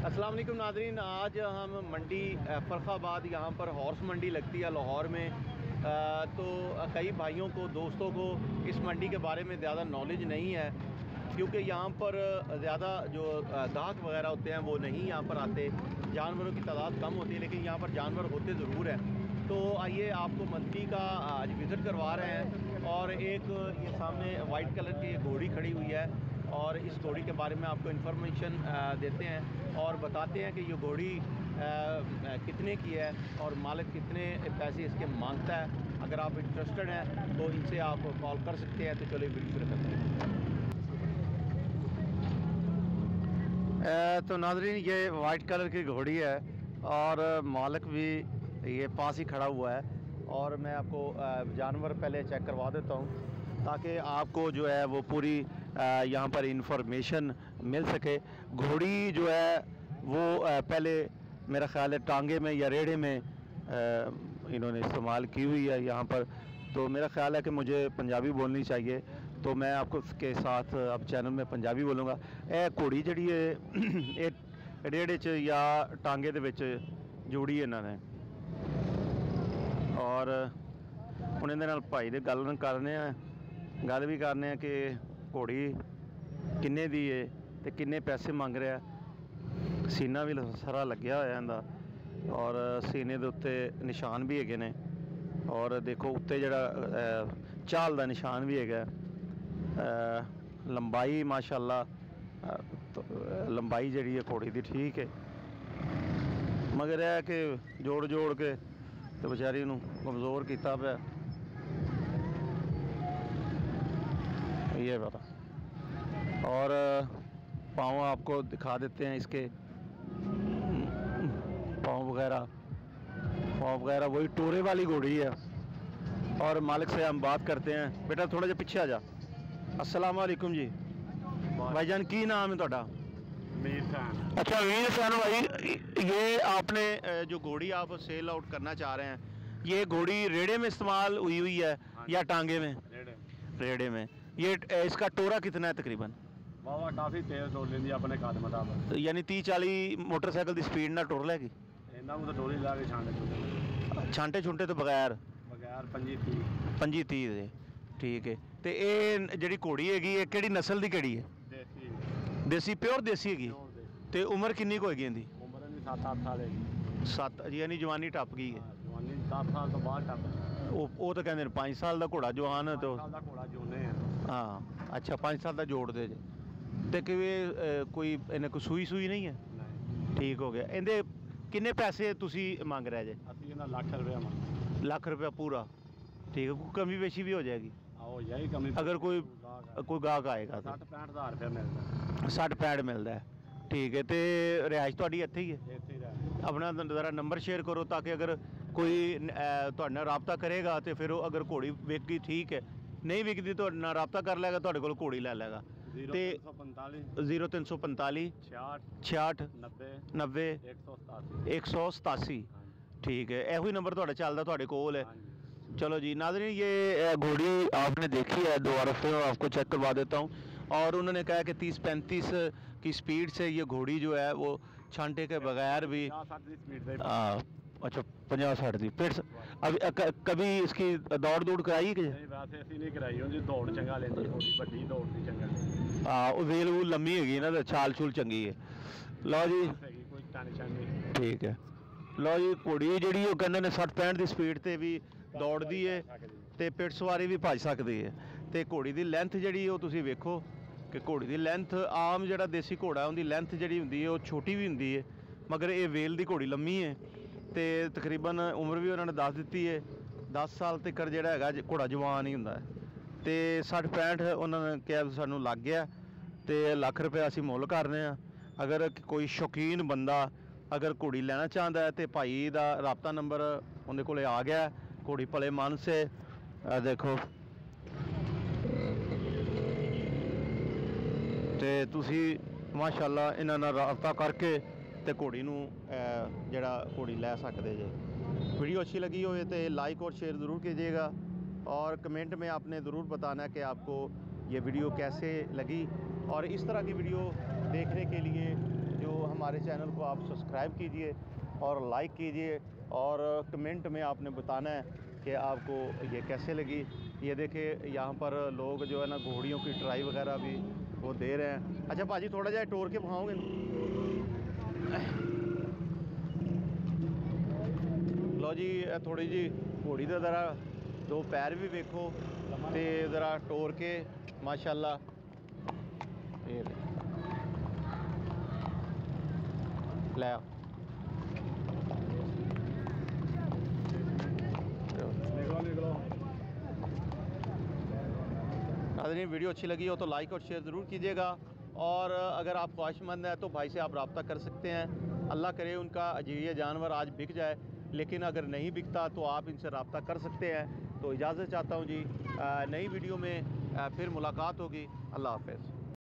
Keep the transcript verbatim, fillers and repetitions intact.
अस्सलाम वालेकुम नाज़रीन, आज हम मंडी फ़र्खाबाद यहाँ पर हॉर्स मंडी लगती है लाहौर में। आ, तो कई भाइयों को दोस्तों को इस मंडी के बारे में ज़्यादा नॉलेज नहीं है, क्योंकि यहाँ पर ज़्यादा जो गाहक वगैरह होते हैं वो नहीं यहाँ पर आते। जानवरों की तादाद कम होती है, लेकिन यहाँ पर जानवर होते ज़रूर हैं। तो आइए आपको मंडी का आज विज़िट करवा रहे हैं। और एक ये सामने वाइट कलर की घोड़ी खड़ी हुई है और इस घोड़ी के बारे में आपको इन्फॉर्मेशन देते हैं और बताते हैं कि ये घोड़ी कितने की है और मालिक कितने पैसे इसके मांगता है। अगर आप इंटरेस्टेड हैं तो इनसे आप कॉल कर सकते हैं। तो चलिए वीडियो शुरू करते हैं। तो नाज़रीन, ये वाइट कलर की घोड़ी है और मालिक भी ये पास ही खड़ा हुआ है। और मैं आपको जानवर पहले चेक करवा देता हूँ ताकि आपको जो है वो पूरी यहाँ पर इंफॉर्मेशन मिल सके। घोड़ी जो है वो पहले मेरा ख्याल है टांगे में या रेड़े में इन्होंने इस्तेमाल की हुई है यहाँ पर। तो मेरा ख्याल है कि मुझे पंजाबी बोलनी चाहिए, तो मैं आपको के साथ अब चैनल में पंजाबी बोलूँगा। ए घोड़ी जी है रेड़े च या टांगे दे विच जोड़ी इन्होंने, और ਹੁਣ ਇਹਦੇ ਨਾਲ ਭਾਈ ਦੇ ਗੱਲ ਕਰਨੇ ਆ ਗੱਲ ਵੀ ਕਰਨੇ ਆ ਕਿ ਘੋੜੀ ਕਿੰਨੇ ਦੀ ਹੈ ਤੇ ਕਿੰਨੇ ਪੈਸੇ ਮੰਗ ਰਿਹਾ। ਸੀਨਾ ਵੀ ਸਾਰਾ ਲੱਗਿਆ ਹੋਇਆ ਇਹਦਾ ਔਰ ਸੀਨੇ ਦੇ ਉੱਤੇ ਨਿਸ਼ਾਨ ਵੀ ਹੈਗੇ ਨੇ। ਔਰ ਦੇਖੋ ਉੱਤੇ ਜਿਹੜਾ ਚਾਲ ਦਾ ਨਿਸ਼ਾਨ ਵੀ ਹੈਗਾ। ਲੰਬਾਈ ਮਾਸ਼ਾਅੱਲਾ ਲੰਬਾਈ ਜਿਹੜੀ ਹੈ ਘੋੜੀ ਦੀ ਠੀਕ ਹੈ, ਮਗਰ ਇਹ ਕਿ ਜੋੜ ਜੋੜ ਕੇ तो बेचारी नूं कमज़ोर किया पे ये पता। और पाँव आपको दिखा देते हैं, इसके पाँव वगैरह पाँव वगैरह वही टोरे वाली घोड़ी है। और मालिक से हम बात करते हैं। बेटा थोड़ा जा पीछे आ जा। अस्सलाम वालेकुम जी भाईजान, की नाम है ਤੁਹਾਡਾ? अच्छा वीर खान भाई, ये आपने जो घोड़ी आप सेल आउट करना चाह रहे हैं, ये घोड़ी रेड़े में इस्तेमाल हुई हुई है या टांगे में? रेड़े रेड़े में। ये इसका टोरा कितना है तकरीबन? वाह काफ़ी तेज टोर लेंदी अपने कद मुताबिक, यानी तीस चालीस मोटरसाइकिल की स्पीड ना टोर लेगी। इन्ना तो टोरी ला के छांटे छांटे छुंटे तो बगैर बगैर पंजी तीस पंजी तीस दे ठीक है। तो ये जी घोड़ी हैगी है किहड़ी नस्ल की केड़ी है? देसी देसी प्योर देसी हैगी। ते उम्र किन्नी होएगी इहदी? उम्र इहदी सत्त अठ साल हैगी। सत्त यानी जवानी टप गई है। जवानी दस साल तो बाद टप वो तो कहते हैं पाँच साल का घोड़ा जवान तो घोड़ा जोने हाँ। अच्छा पाँच साल का जोड़ दे जे ते कि कोई इन्हें कोई सूई सूई नहीं है? नहीं। ठीक हो गया। इहदे किन्ने पैसे तुसी मंग रहे जे? असीं इहदा लाख रुपया मंग लाख रुपया पूरा ठीक है। कोई कमी पेशी भी हो जाएगी? हो जाएगी कमी अगर कोई कोई गाहक आएगा तो। सठ पैंठ हज़ार रुपया मिलता सठ पैंठ मिलता है ठीक है। तो रिहाइश थोड़ी इत्थे ही है? अपना ज़रा नंबर शेयर करो ताकि अगर कोई तुहाडे नाल राबता करेगा तो फिर अगर घोड़ी विक गई ठीक है, नहीं विकती तो ना राबता कर लेगा, तुहाडे कोल घोड़ी लै लेगा। तो जीरो तीन सौ पंताली छियाठ नब्बे नब्बे एक सौ सतासी ठीक है। यही नंबर तुहाडा चलदा तुहाडे कोल है। चलो जी नाज़रीन, ये घोड़ी आपने देखी है, दोबारा फिर आपको चेक करवा देता हूँ। और उन्होंने कहा कि तीस पैंतीस की स्पीड से ये घोड़ी जो है वो छांटे के बगैर भी आ, अच्छा पचास साठ की फिर अभी कभी इसकी दौड़ दौड़ कराई कि नहीं कराई? दौड़ चंगा लेंदी बड़ी दौड़ दी चंगा। हाँ वो वेल वूल लम्मी हैगी ना, छाल छूल चंगी है। लो जी ठीक है। लो जी घोड़ी जी वो कहते ने सठ पैंठ की स्पीड से भी दौड़ती है तो पिठ सवारी भी भज सकती है। तो घोड़ी की लेंथ जी तुम वेखो कि घोड़ी की लेंथ आम जो देसी घोड़ा उनकी लेंथ जी होंगी है छोटी भी होंगी है, मगर ये वेल की घोड़ी लम्मी है। तो तकरीबन उम्र भी उन्होंने दस दी है, दस साल तक जोड़ा है घोड़ा जवान ही होंगे। तो सठ पैंठ उन्होंने कहा सानू लग गया तो लख रुपया असी मुल करने। अगर कोई शौकीन बंदा अगर घोड़ी लेना चाहता है तो भाई का राबता नंबर उनके को आ गया। घोड़ी भले मन से आ देखो तो तुसी माशाअल्लाह इन्हां नाल राबता करके तो घोड़ी नूं जिहड़ा घोड़ी लै सकदे जे। वीडियो अच्छी लगी हो तो लाइक और शेयर ज़रूर कीजिएगा और कमेंट में आपने ज़रूर बताना है कि आपको ये वीडियो कैसे लगी। और इस तरह की वीडियो देखने के लिए जो हम हमारे चैनल को आप सब्सक्राइब कीजिए और लाइक कीजिए, और कमेंट में आपने बताना है कि आपको ये कैसे लगी। ये देखिए यहाँ पर लोग जो है ना घोड़ियों की ट्राई वगैरह भी वो दे रहे हैं। अच्छा भाजी थोड़ा जाए टोर के भाओगे लो जी, थोड़ी जी घोड़ी का ज़रा दो पैर भी वेखो तो ज़रा टोर के माशाल्लाह। ये ले आओ। नाज़रीन वीडियो अच्छी लगी हो तो लाइक और शेयर ज़रूर कीजिएगा, और अगर आप ख्वाहिशमंद हैं तो भाई से आप रब्ता कर सकते हैं। अल्लाह करे उनका ये जानवर आज बिक जाए, लेकिन अगर नहीं बिकता तो आप इनसे रब्ता कर सकते हैं। तो इजाज़त चाहता हूँ जी, नई वीडियो में फिर मुलाकात होगी। अल्लाह हाफ़िज़।